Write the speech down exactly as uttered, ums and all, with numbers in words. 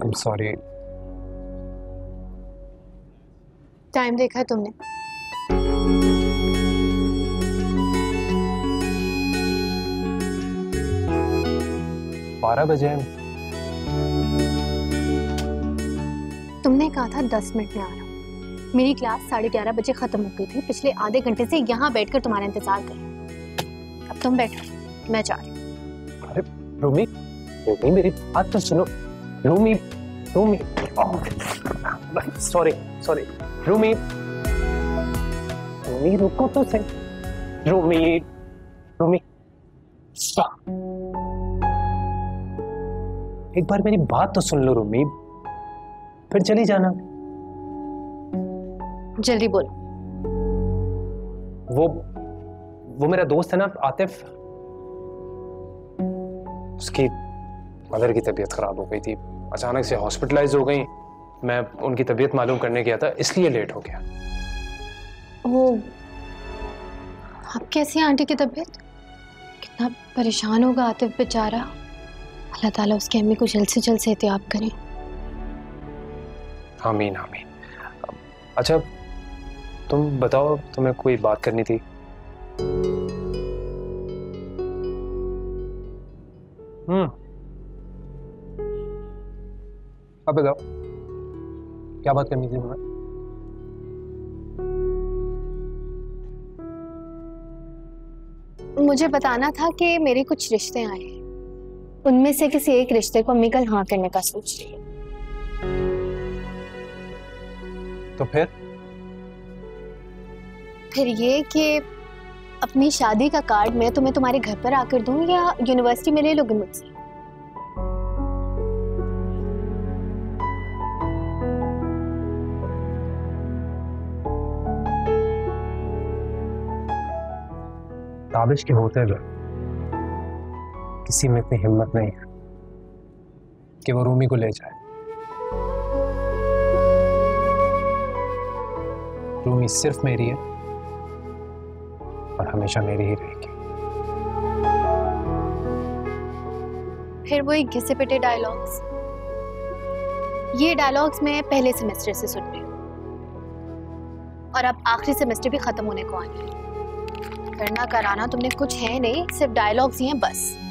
I'm sorry. Time देखा है तुमने? बारह बजे हैं। तुमने कहा था दस मिनट में आ रहा हूँ। मेरी क्लास साढ़े ग्यारह बजे खत्म हो गई थी। पिछले आधे घंटे से यहाँ बैठकर तुम्हारा इंतजार कर रही हूँ। अब तुम बैठो, मैं जा रही हूँ। अरे रूमी, रूमी मेरी बात तो सुनो। रूमी, रूमी, सॉरी सॉरी रूमी, रूमी रुको तो सही। रूमी, रूमी, स्टॉप। एक बार मेरी बात तो सुन लो रूमी, फिर चली जाना। जल्दी बोलो। वो वो मेरा दोस्त है ना आतिफ, उसकी मदर की तबीयत खराब हो गई थी, अचानक से हॉस्पिटलाइज हो गई। मैं उनकी तबीयत मालूम करने गया था, इसलिए लेट हो गया। वो अब कैसी है आंटी की तबीयत? कितना परेशान होगा आतिफ बेचारा। अल्लाह ताला उसकी अम्मी को जल्द से जल्द सेहतियाब करे। आमीन आमीन। अच्छा तुम बताओ, तुम्हें कोई बात करनी थी? हम्म अब बताओ क्या बात करनी थी तुम्हें? मुझे बताना था कि मेरे कुछ रिश्ते आए हैं, उनमें से किसी एक रिश्ते को अम्मी कल हाँ करने का सोच रही है। तो फिर फिर ये कि अपनी शादी का कार्ड मैं तुम्हें तुम्हारे घर पर आकर दूं या यूनिवर्सिटी में ले लोगे मुझसे? ताबिश के होते हुए किसी में इतनी हिम्मत नहीं है कि वो रूमी को ले जाए। रूमी सिर्फ मेरी है और हमेशा मेरी ही रहेगी। फिर वही घिसे पिटे डायलॉग्स। ये डायलॉग्स मैं पहले सेमेस्टर से सुन रही हूँ और अब आखिरी सेमेस्टर भी खत्म होने को आने है। करना कराना तुमने कुछ है नहीं, सिर्फ डायलॉग्स ही हैं बस।